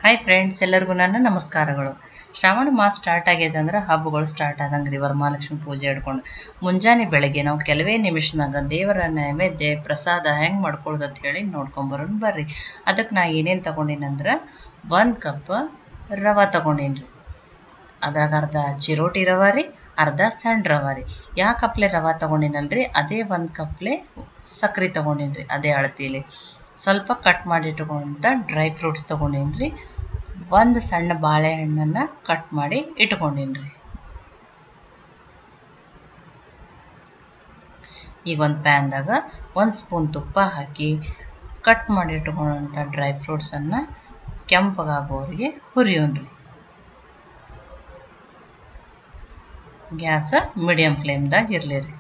Hi friends, ಎಲ್ಲರಿಗೂ ನನ್ನ ನಮಸ್ಕಾರಗಳು. ಶ್ರಾವಣ ಮಾಸ ಸ್ಟಾರ್ಟ್ ಆಗಿದೆ ಅಂದ್ರೆ ಹಬ್ಬಗಳು ಸ್ಟಾರ್ಟ್ ಆದಂಗೆ ರೀ. ವರಮಹಾಲಕ್ಷ್ಮಿ ಪೂಜೆ ಹಿಡ್ಕೊಂಡು ಮುಂಜಾನೆ ಬೆಳಗ್ಗೆ ನಾವು ಕೆಲವೇ ನಿಮಿಷನಾಗ ದೇವರ ನೈವೇದ್ಯ ಪ್ರಸಾದ ಹೆಂಗೆ ಮಾಡ್ಕೊಳ್ಳೋದು ಅಂತ ಹೇಳಿ ನೋಡ್ಕೊಂಬರೋಣ ಬರ್ರಿ. ಅದಕ್ಕೆ ನಾ ಏನೇನು ತೊಗೊಂಡಿನಂದ್ರೆ 1 ಕಪ್ ರವೆ ತೊಗೊಂಡೀನಿ ರೀ. ಅದ್ರಾಗ ಅರ್ಧ ಚಿರೋಟಿ ರವೆ ರೀ, ಅರ್ಧ ಸಣ್ಣ ರವೆ ರೀ. ಯಾವ ಕಪ್ಲೆ ರವೆ ತೊಗೊಂಡಿನಲ್ರಿ ಅದೇ 1 ಕಪ್ಲೆ ಸಕ್ರೆ ತೊಗೊಂಡೀನಿ ರೀ, ಅದೇ ಅಳತೀಲಿ. ಸ್ವಲ್ಪ ಕಟ್ ಮಾಡಿ ಇಟ್ಕೊಂತ ಡ್ರೈ ಫ್ರೂಟ್ಸ್ ತೊಗೊಂಡೀನಿ ರೀ. 1 ಸಣ್ಣ ಬಾಳೆಹಣ್ಣನ್ನು ಕಟ್ ಮಾಡಿ ಇಟ್ಕೊಂಡೀನಿ ರೀ. ಈಗ ಒಂದು ಪ್ಯಾನ್ದಾಗ 1 ಸ್ಪೂನ್ ತುಪ್ಪ ಹಾಕಿ ಕಟ್ ಮಾಡಿ ಇಟ್ಕೊಂಡಂಥ ಡ್ರೈ ಫ್ರೂಟ್ಸನ್ನು ಕೆಂಪಗಾಗೋರಿಗೆ ಹುರಿಯೋಣ ರೀ. ಗ್ಯಾಸ್ ಮೀಡಿಯಮ್ ಫ್ಲೇಮ್ದಾಗ ಇರಲಿ ರೀ.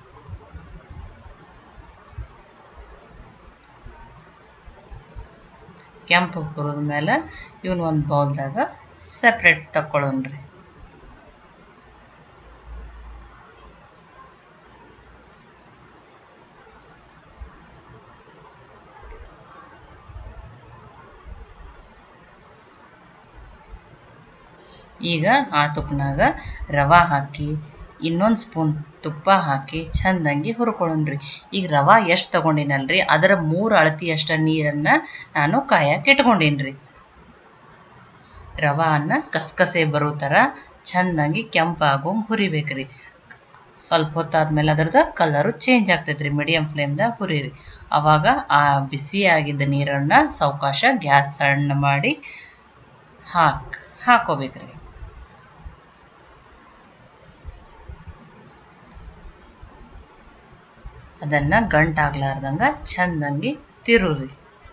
ಕೆಂಪು ಹುರಿದ ಮೇಲೆ ಇವನ್ ಒಂದು ಬೌಲ್ದಾಗ ಸಪ್ರೇಟ್ ತಕ್ಕೊಳ್ಳೋಣ್ರಿ. ಈಗ ಆ ತುಪ್ಪನಾಗ ರವೆ ಹಾಕಿ ಇನ್ನೊಂದು ಸ್ಪೂನ್ ತುಪ್ಪ ಹಾಕಿ ಚಂದಂಗಿ ಹುರ್ಕೊಳ್ಳೋಣ್ರಿ. ಈಗ ರವೆ ಎಷ್ಟು ತೊಗೊಂಡಿನಲ್ರಿ ಅದರ 3 ಅಳತಿಯಷ್ಟು ನೀರನ್ನು ನಾನು ಕಾಯಕ್ಕೆ ಇಟ್ಕೊಂಡೀನಿ ರೀ. ರವೆಯನ್ನು ಕಸಕಸೆ ಬರೋ ಥರ ಚಂದಂಗಿ ಕೆಂಪಾಗೋಂಗೆ ಹುರಿಬೇಕ್ರಿ. ಸ್ವಲ್ಪ ಹೊತ್ತಾದ್ಮೇಲೆ ಅದ್ರದ್ದು ಕಲರು ಚೇಂಜ್ ಆಗ್ತೈತೆ ರೀ. ಮೀಡಿಯಮ್ ಫ್ಲೇಮ್ದಾಗ ಹುರಿರಿ. ಆವಾಗ ಆ ಬಿಸಿಯಾಗಿದ್ದ ನೀರನ್ನು ಸಾವಕಾಶ ಗ್ಯಾಸ್ ಸಣ್ಣ ಮಾಡಿ ಹಾಕೋಬೇಕ್ರಿ. ಅದನ್ನು ಗಂಟಾಗ್ಲಾರ್ದಂಗೆ ಚಂದಂಗಿ ತಿರುರಿ.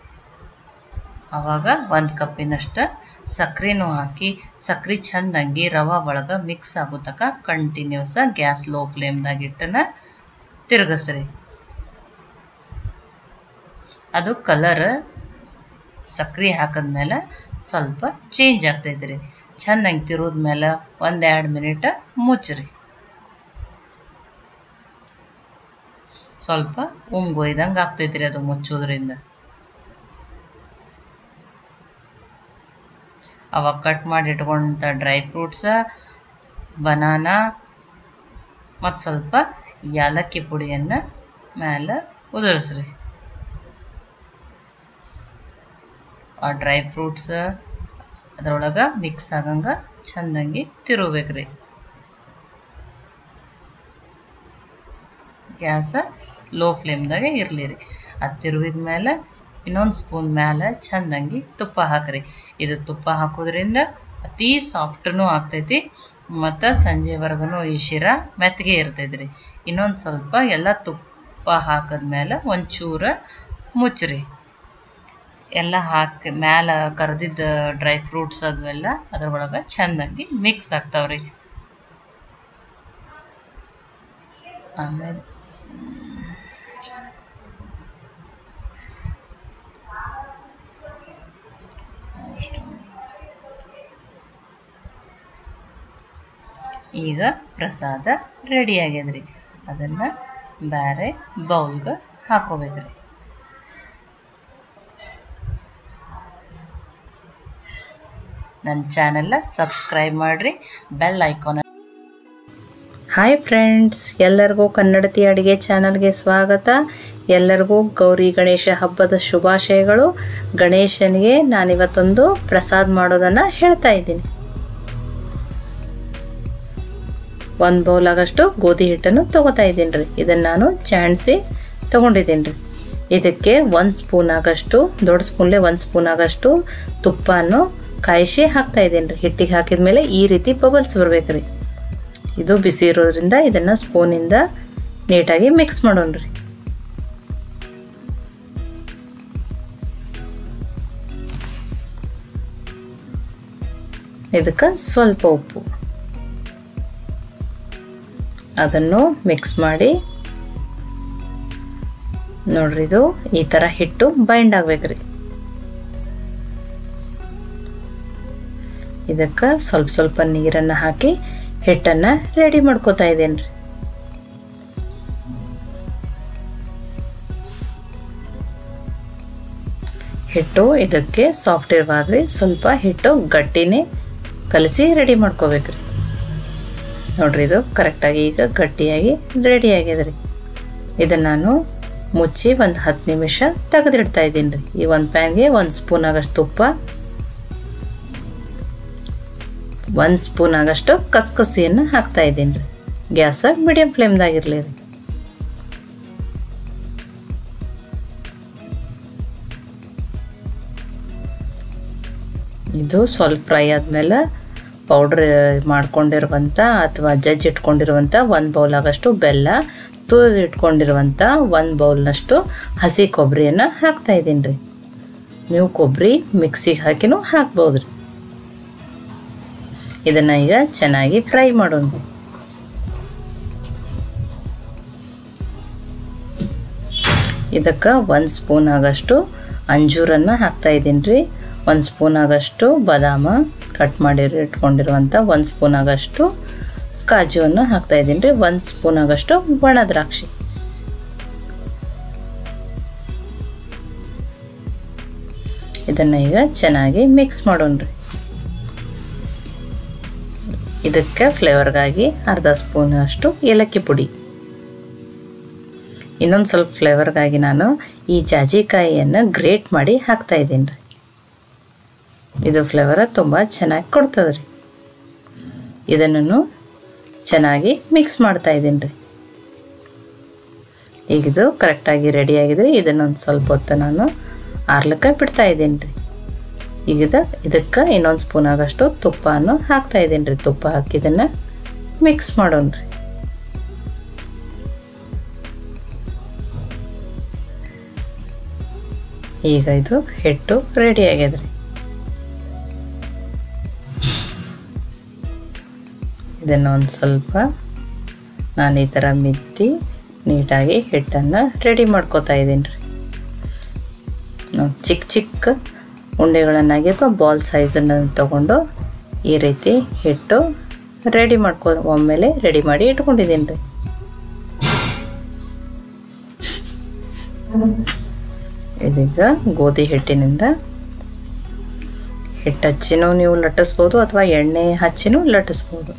ಆವಾಗ 1 ಕಪ್ಪಿನಷ್ಟು ಸಕ್ರೆನೂ ಹಾಕಿ ಸಕ್ರೆ ಚಂದಂಗಿ ರವೆ ಒಳಗೆ ಮಿಕ್ಸ್ ಆಗೋ ತನಕ ಕಂಟಿನ್ಯೂಸ್ ಗ್ಯಾಸ್ ಲೋ ಫ್ಲೇಮ್ದಾಗ ಇಟ್ಟನ ತಿರುಗಿಸ್ರಿ. ಅದು ಕಲರ್ ಸಕ್ರೆ ಹಾಕಿದ್ಮೇಲೆ ಸ್ವಲ್ಪ ಚೇಂಜ್ ಆಗ್ತೈತೆ ರೀ. ಚಂದಂಗಿ ತಿರುದ್ಮೇಲೆ 1-2 ಮಿನಿಟ್ ಮುಚ್ಚ್ರಿ. ಸ್ವಲ್ಪ ಉಮ್ಗೊಯ್ದಂಗೆ ಆಗ್ತೈತೆ ರೀ ಅದು ಮುಚ್ಚೋದ್ರಿಂದ. ಅವಾಗ ಕಟ್ ಮಾಡಿ ಇಟ್ಕೊಂಡಂಥ ಡ್ರೈ ಫ್ರೂಟ್ಸ, ಬನಾನಾ ಮತ್ತು ಸ್ವಲ್ಪ ಏಲಕ್ಕಿ ಪುಡಿಯನ್ನು ಮೇಲೆ ಉದುರಿಸ್ರಿ. ಆ ಡ್ರೈ ಫ್ರೂಟ್ಸ್ ಅದರೊಳಗೆ ಮಿಕ್ಸ್ ಆಗಂಗೆ ಚಂದಂಗಿ ತಿರುಬೇಕ್ರಿ. ಗ್ಯಾಸ ಲೋ ಫ್ಲೇಮ್ದಾಗೆ ಇರಲಿ ರೀ. ಅದು ತಿರುವಿದ ಮೇಲೆ ಇನ್ನೊಂದು ಸ್ಪೂನ್ ಮೇಲೆ ಚಂದಂಗಿ ತುಪ್ಪ ಹಾಕ್ರಿ. ಇದು ತುಪ್ಪ ಹಾಕೋದ್ರಿಂದ ಅತೀ ಸಾಫ್ಟೂ ಆಗ್ತೈತಿ ಮತ್ತು ಸಂಜೆವರೆಗೂ ಈ ಶಿರಾ ಮೆತ್ತಗೆ ಇರ್ತೈತಿ ರೀ. ಇನ್ನೊಂದು ಸ್ವಲ್ಪ ಎಲ್ಲ ತುಪ್ಪ ಹಾಕಿದ್ಮೇಲೆ ಒಂಚೂರು ಮುಚ್ಚ್ರಿ. ಎಲ್ಲ ಹಾಕಿ ಮೇಲೆ ಕರೆದಿದ್ದ ಡ್ರೈ ಫ್ರೂಟ್ಸ್ ಅದೆಲ್ಲ ಅದ್ರೊಳಗೆ ಚಂದಂಗಿ ಮಿಕ್ಸ್ ಆಗ್ತಾವ್ರಿ. ಆಮೇಲೆ ಈಗ ಪ್ರಸಾದ ರೆಡಿ ಆಗ್ಯದ್ರಿ. ಅದನ್ನು ಬೇರೆ ಬೌಲ್ಗೆ ಹಾಕೋಬೇಕ್ರಿ. ನನ್ನ ಚಾನೆಲ್ನ ಸಬ್ಸ್ಕ್ರೈಬ್ ಮಾಡಿರಿ, ಬೆಲ್ ಐಕಾನ್. ಹಾಯ್ ಫ್ರೆಂಡ್ಸ್, ಎಲ್ಲರಿಗೂ ಕನ್ನಡತಿ ಅಡುಗೆ ಚಾನಲ್ಗೆ ಸ್ವಾಗತ. ಎಲ್ಲರಿಗೂ ಗೌರಿ ಗಣೇಶ ಹಬ್ಬದ ಶುಭಾಶಯಗಳು. ಗಣೇಶನಿಗೆ ನಾನಿವತ್ತೊಂದು ಪ್ರಸಾದ ಮಾಡೋದನ್ನು ಹೇಳ್ತಾ ಇದ್ದೀನಿ. 1 ಬೌಲಾಗಷ್ಟು ಗೋಧಿ ಹಿಟ್ಟನ್ನು ತೊಗೋತಾ ಇದ್ದೀನಿ ರೀ. ಇದನ್ನು ನಾನು ಚಾಣಿಸಿ ತೊಗೊಂಡಿದ್ದೀನಿ ರೀ. ಇದಕ್ಕೆ 1 ಸ್ಪೂನ್ ಆಗಷ್ಟು, ದೊಡ್ಡ ಸ್ಪೂನ್ಲೆ 1 ಸ್ಪೂನ್ ಆಗಷ್ಟು ತುಪ್ಪವನ್ನು ಕಾಯಿಸಿ ಹಾಕ್ತಾ ಇದ್ದೀನಿ ರೀ. ಹಿಟ್ಟಿಗೆ ಹಾಕಿದ ಮೇಲೆ ಈ ರೀತಿ ಬಬಲ್ಸ್ ಬರ್ಬೇಕು ರೀ. ಇದು ಬಿಸಿ ಇರೋದ್ರಿಂದ ಇದನ್ನು ಸ್ಪೂನಿಂದ ನೀಟಾಗಿ ಮಿಕ್ಸ್ ಮಾಡೋಣ ರೀ. ಇದಕ್ಕೆ ಸ್ವಲ್ಪ ಉಪ್ಪು, ಅದನ್ನು ಮಿಕ್ಸ್ ಮಾಡಿ ನೋಡ್ರಿ. ಇದು ಈ ಥರ ಹಿಟ್ಟು ಬೈಂಡ್ ಆಗ್ಬೇಕ್ರಿ. ಇದಕ್ಕೆ ಸ್ವಲ್ಪ ಸ್ವಲ್ಪ ನೀರನ್ನು ಹಾಕಿ ಹಿಟ್ಟನ್ನು ರೆಡಿ ಮಾಡ್ಕೋತಾ ಇದ್ದೇನೆ ರೀ. ಹಿಟ್ಟು ಇದಕ್ಕೆ ಸಾಫ್ಟ್ ಇರಬಾರ್ದು, ಸ್ವಲ್ಪ ಹಿಟ್ಟು ಗಟ್ಟಿನೇ ಕಲಸಿ ರೆಡಿ ಮಾಡ್ಕೋಬೇಕ್ರಿ. ನೋಡ್ರಿ ಇದು ಕರೆಕ್ಟಾಗಿ ಈಗ ಗಟ್ಟಿಯಾಗಿ ರೆಡಿ ಆಗ್ಯದ್ರಿ. ಇದನ್ನು ನಾನು ಮುಚ್ಚಿ ಒಂದು 10 ನಿಮಿಷ ತೆಗೆದಿಡ್ತಾ ಇದ್ದೀನಿ ರೀ. ಈ ಒಂದು ಪ್ಯಾನ್ಗೆ 1 ಸ್ಪೂನ್ ಆಗಷ್ಟು ತುಪ್ಪ, 1 ಸ್ಪೂನ್ ಆಗಷ್ಟು ಕಸಕಸಿಯನ್ನು ಹಾಕ್ತಾ ಇದ್ದೀನಿ ರೀ. ಗ್ಯಾಸ ಮೀಡಿಯಂ ಫ್ಲೇಮ್ದಾಗಿರಲಿ ರೀ. ಇದು ಸ್ವಲ್ಪ ಫ್ರೈ ಆದಮೇಲೆ ಪೌಡ್ರ್ ಮಾಡ್ಕೊಂಡಿರುವಂಥ ಅಥವಾ ಇಟ್ಕೊಂಡಿರುವಂಥ 1 ಬೌಲ್ ಆಗಷ್ಟು ಬೆಲ್ಲ, ಇಟ್ಕೊಂಡಿರುವಂಥ 1 ಬೌಲ್ನಷ್ಟು ಹಸಿ ಕೊಬ್ಬರಿಯನ್ನು ಹಾಕ್ತಾ ಇದ್ದೀನಿ ರೀ. ನೀವು ಕೊಬ್ಬರಿ ಮಿಕ್ಸಿಗೆ ಹಾಕಿನೂ ಹಾಕ್ಬೋದು ರೀ. ಇದನ್ನು ಈಗ ಚೆನ್ನಾಗಿ ಫ್ರೈ ಮಾಡೋಣ. ಇದಕ್ಕೆ 1 ಸ್ಪೂನ್ ಆಗಷ್ಟು ಅಂಜೂರನ್ನು ಹಾಕ್ತಾ ಇದ್ದೀನಿ ರೀ. 1 ಸ್ಪೂನ್ ಆಗಷ್ಟು ಬಾದಾಮ ಕಟ್ ಮಾಡಿ ಇಟ್ಕೊಂಡಿರುವಂಥ 1 ಸ್ಪೂನ್ ಆಗಷ್ಟು ಕಾಜುವನ್ನು ಹಾಕ್ತಾ ಇದ್ದೀನಿ ರೀ. 1 ಸ್ಪೂನ್ ಆಗಷ್ಟು ಒಣ ದ್ರಾಕ್ಷಿ. ಇದನ್ನು ಈಗ ಚೆನ್ನಾಗಿ ಮಿಕ್ಸ್ ಮಾಡೋಣ ರೀ. ಇದಕ್ಕೆ ಫ್ಲೇವರ್ಗಾಗಿ ಅರ್ಧ ಸ್ಪೂನ್ ಅಷ್ಟು ಏಲಕ್ಕಿ ಪುಡಿ. ಇನ್ನೊಂದು ಸ್ವಲ್ಪ ಫ್ಲೇವರ್ಗಾಗಿ ನಾನು ಈ ಜಾಜಿಕಾಯಿಯನ್ನು ಗ್ರೇಟ್ ಮಾಡಿ ಹಾಕ್ತಾ ಇದ್ದೀನಿ ರೀ. ಇದು ಫ್ಲೇವರ್ ತುಂಬ ಚೆನ್ನಾಗಿ ಕೊಡ್ತದೆ ರೀ. ಇದನ್ನು ಚೆನ್ನಾಗಿ ಮಿಕ್ಸ್ ಮಾಡ್ತಾ ಇದ್ದೀನಿ ರೀ. ಈಗ ಇದು ಕರೆಕ್ಟಾಗಿ ರೆಡಿ ಆಗಿದೆ. ಇದನ್ನೊಂದು ಸ್ವಲ್ಪ ಹೊತ್ತು ನಾನು ಆರ್ಲಕ್ಕೆ ಬಿಡ್ತಾ ಇದ್ದೀನಿ ರೀ. ಈಗ ಇದಕ್ಕೆ ಇನ್ನೊಂದು ಸ್ಪೂನ್ ಆಗಷ್ಟು ತುಪ್ಪವನ್ನು ಹಾಕ್ತಾ ಇದ್ದೀನಿ ರೀ. ತುಪ್ಪ ಹಾಕಿದ್ದನ್ನು ಮಿಕ್ಸ್ ಮಾಡೋಣ ರೀ. ಈಗ ಇದು ಹಿಟ್ಟು ರೆಡಿ ಆಗ್ಯದ ರೀ. ಇದನ್ನು ಒಂದು ಸ್ವಲ್ಪ ನಾನು ಈ ಥರ ಮಿತ್ತಿ ನೀಟಾಗಿ ಹಿಟ್ಟನ್ನು ರೆಡಿ ಮಾಡ್ಕೋತಾ ಇದ್ದೀನಿ ರೀ. ಚಿಕ್ಕ ಚಿಕ್ಕ ಉಂಡೆಗಳನ್ನಾಗಿ ಬಾಲ್ ಸೈಜನ್ನು ತಗೊಂಡು ಈ ರೀತಿ ಹಿಟ್ಟು ಒಮ್ಮೆಲೆ ರೆಡಿ ಮಾಡಿ ಇಟ್ಕೊಂಡಿದ್ದೀನಿ ರೀ. ಇದೀಗ ಗೋಧಿ ಹಿಟ್ಟಿನಿಂದ ಹಿಟ್ಟು ಹಚ್ಚಿನೂ ನೀವು ಲಟ್ಟಿಸ್ಬೋದು ಅಥವಾ ಎಣ್ಣೆ ಹಚ್ಚಿನೂ ಲಟ್ಟಿಸ್ಬೋದು.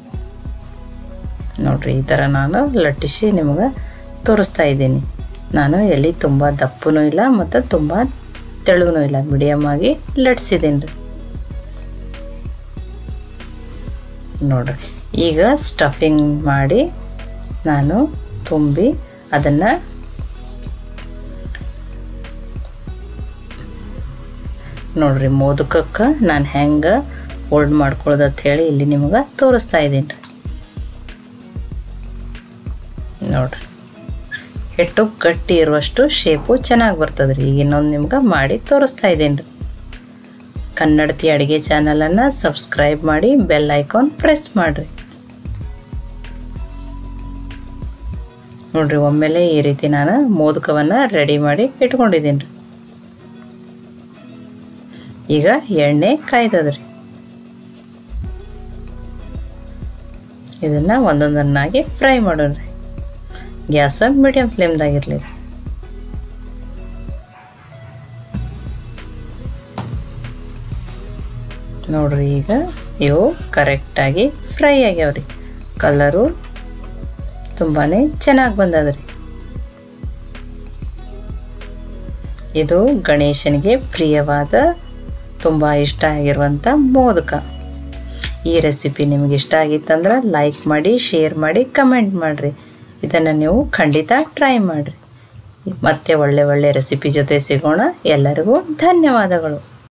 ನೋಡ್ರಿ ಈ ಥರ ನಾನು ಲಟ್ಟಿಸಿ ನಿಮಗೆ ತೋರಿಸ್ತಾ ಇದ್ದೀನಿ. ನಾನು ಎಲ್ಲಿ ತುಂಬ ದಪ್ಪನೂ ಇಲ್ಲ ಮತ್ತು ತುಂಬ ತೆಳುವೂ ಇಲ್ಲ, ಮೀಡಿಯಮ್ ಆಗಿ ಲಟ್ಸಿದ್ದೀನಿ ರೀ. ನೋಡ್ರಿ ಈಗ ಸ್ಟಫಿಂಗ್ ಮಾಡಿ ನಾನು ತುಂಬಿ ಅದನ್ನು ನೋಡ್ರಿ ಮೋದಕಕ್ಕೆ ನಾನು ಹೆಂಗೆ ಫೋಲ್ಡ್ ಮಾಡ್ಕೊಳ್ಳೋದು ಅಂತ ಹೇಳಿ ಇಲ್ಲಿ ನಿಮಗೆ ತೋರಿಸ್ತಾ ಇದ್ದೀನಿ ರೀ. ನೋಡ್ರಿ ಹಿಟ್ಟು ಗಟ್ಟಿ ಇರುವಷ್ಟು ಶೇಪು ಚೆನ್ನಾಗಿ ಬರ್ತದೆ ರೀ. ಈಗ ಇನ್ನೊಂದು ನಿಮ್ಗೆ ಮಾಡಿ ತೋರಿಸ್ತಾ ಇದ್ದೀನಿ ರೀ. ಕನ್ನಡತಿ ಅಡುಗೆ ಚಾನಲನ್ನು ಸಬ್ಸ್ಕ್ರೈಬ್ ಮಾಡಿ ಬೆಲ್ ಐಕಾನ್ ಪ್ರೆಸ್ ಮಾಡಿರಿ. ನೋಡ್ರಿ ಒಮ್ಮೆಲೆ ಈ ರೀತಿ ನಾನು ಮೋದಕವನ್ನು ರೆಡಿ ಮಾಡಿ ಇಟ್ಕೊಂಡಿದ್ದೀನಿ ರೀ. ಈಗ ಎಣ್ಣೆ ಕಾಯ್ದದ್ರಿ. ಇದನ್ನು ಒಂದೊಂದನ್ನಾಗಿ ಫ್ರೈ ಮಾಡೋಣ ರೀ. ಗ್ಯಾಸ ಮೀಡಿಯಂ ಫ್ಲೇಮ್ದಾಗಿರಲಿ ರೀ. ನೋಡ್ರಿ ಈಗ ಇವು ಕರೆಕ್ಟಾಗಿ ಫ್ರೈ ಆಗ್ಯಾವ್ರಿ. ಕಲರು ತುಂಬಾ ಚೆನ್ನಾಗಿ ಬಂದದ್ರಿ. ಇದು ಗಣೇಶನಿಗೆ ಪ್ರಿಯವಾದ ತುಂಬ ಇಷ್ಟ ಆಗಿರುವಂಥ ಮೋದಕ. ಈ ರೆಸಿಪಿ ನಿಮಗೆ ಇಷ್ಟ ಆಗಿತ್ತಂದ್ರೆ ಲೈಕ್ ಮಾಡಿ, ಶೇರ್ ಮಾಡಿ, ಕಮೆಂಟ್ ಮಾಡಿರಿ. ಇದನ್ನು ನೀವು ಖಂಡಿತ ಟ್ರೈ ಮಾಡಿರಿ. ಮತ್ತೆ ಒಳ್ಳೆ ರೆಸಿಪಿ ಜೊತೆ ಸಿಗೋಣ. ಎಲ್ಲರಿಗೂ ಧನ್ಯವಾದಗಳು.